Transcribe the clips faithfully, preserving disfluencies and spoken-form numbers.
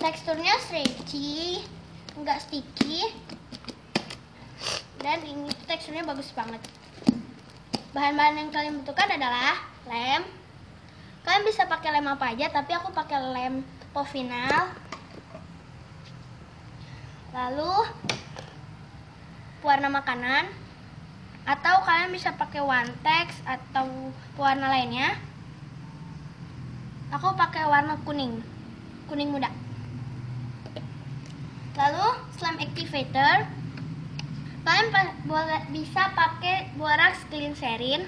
Teksturnya stretchy, enggak sticky, dan ini teksturnya bagus banget. Bahan-bahan yang kalian butuhkan adalah lem. Kalian bisa pakai lem apa aja, tapi aku pakai lem Povinal. Lalu pewarna makanan, atau kalian bisa pakai Wantex atau pewarna lainnya. Aku pakai warna kuning, kuning muda. Lalu slime activator, kalian boleh bisa pakai borax glycerin,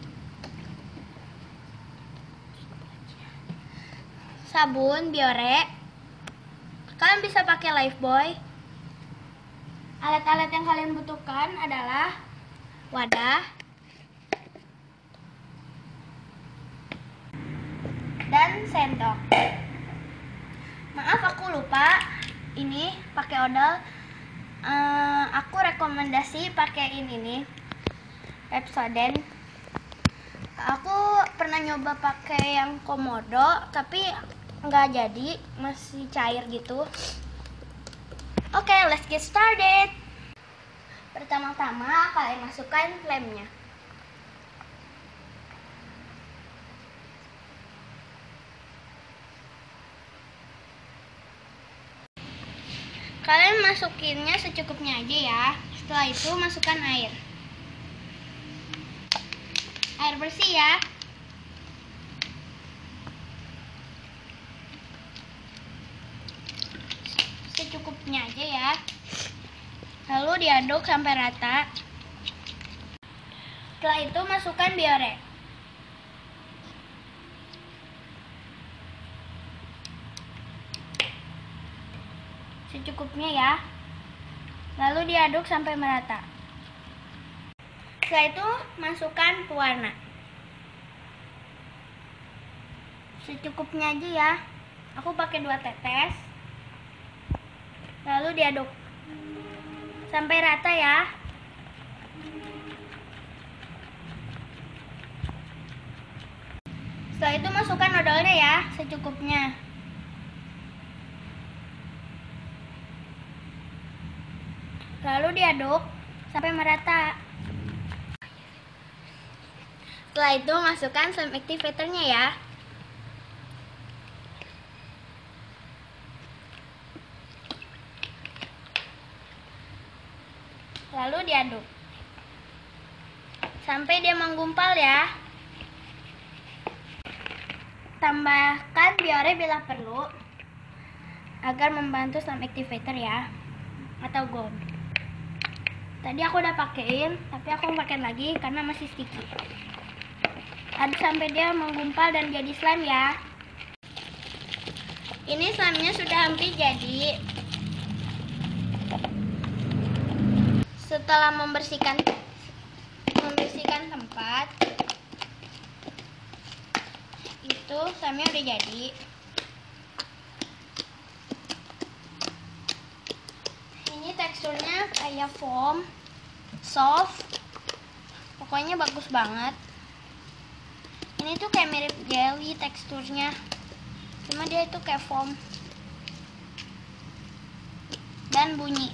sabun Biore, kalian bisa pakai Lifebuoy. Alat-alat yang kalian butuhkan adalah wadah dan sendok. Maaf aku lupa, ini pakai odol. Uh, aku rekomendasi pakai ini nih, Pepsodent. Aku pernah nyoba pakai yang Komodo, tapi nggak jadi, masih cair gitu. Oke, okay, let's get started. Pertama-tama kalian masukkan lemnya. Kalian masukinnya secukupnya aja ya. Setelah itu masukkan air. Air bersih ya. Secukupnya aja ya. Lalu diaduk sampai rata. Setelah itu masukkan Biore. Secukupnya ya. Lalu diaduk sampai merata. Setelah itu masukkan pewarna. Secukupnya aja ya. Aku pakai dua tetes. Lalu diaduk sampai rata ya. Setelah itu masukkan odolnya ya, secukupnya. Lalu diaduk sampai merata. Setelah itu masukkan slime activatornya ya. Lalu diaduk sampai dia menggumpal ya. Tambahkan Biore bila perlu agar membantu slime activator ya, atau gold. Tadi aku udah pakein, tapi aku pakai lagi karena masih sticky. Aduk sampai dia menggumpal dan jadi slime ya. Ini slime-nya sudah hampir jadi. Setelah membersihkan membersihkan tempat, itu slime-nya udah jadi. Ini teksturnya kayak foam, soft, pokoknya bagus banget. Ini tuh kayak mirip jelly teksturnya, cuma dia itu kayak foam dan bunyi.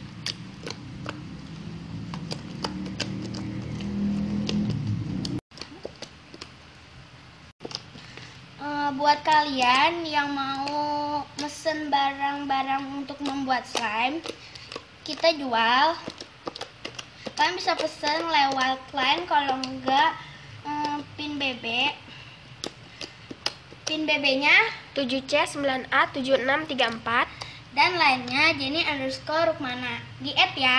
Buat kalian yang mau mesen barang-barang untuk membuat slime, kita jual. Kalian bisa pesen lewat line, kalau enggak hmm, pin B B. Pin B B-nya tujuh C sembilan A tujuh enam tiga empat dan lainnya Jenny underscore Rukmana. Di add ya.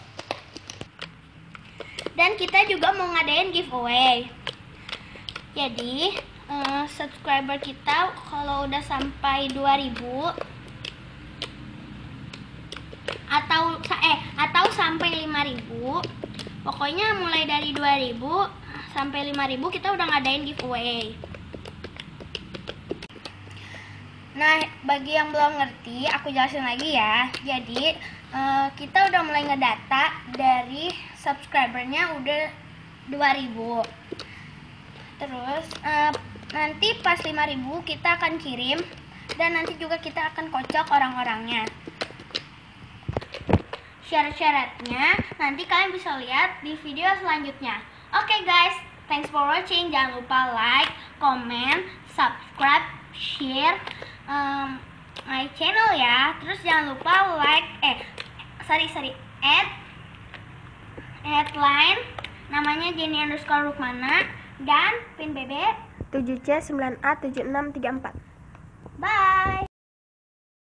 Dan kita juga mau ngadain giveaway. Jadi Uh, subscriber kita kalau udah sampai dua ribu atau eh atau sampai lima ribu, pokoknya mulai dari dua ribu sampai lima ribu kita udah ngadain giveaway. Nah, bagi yang belum ngerti, aku jelasin lagi ya. Jadi uh, kita udah mulai ngedata dari subscribernya udah dua ribu. Terus uh, nanti pas lima ribu kita akan kirim Dan nanti juga kita akan kocok orang-orangnya. Syarat-syaratnya nanti kalian bisa lihat di video selanjutnya. Oke okay guys, thanks for watching. Jangan lupa like, comment, subscribe, share um, my channel ya. Terus jangan lupa like, eh sorry sorry, add headline namanya Jenny underscore Rukmana dan pin B B tujuh C sembilan A tujuh enam tiga empat. Bye.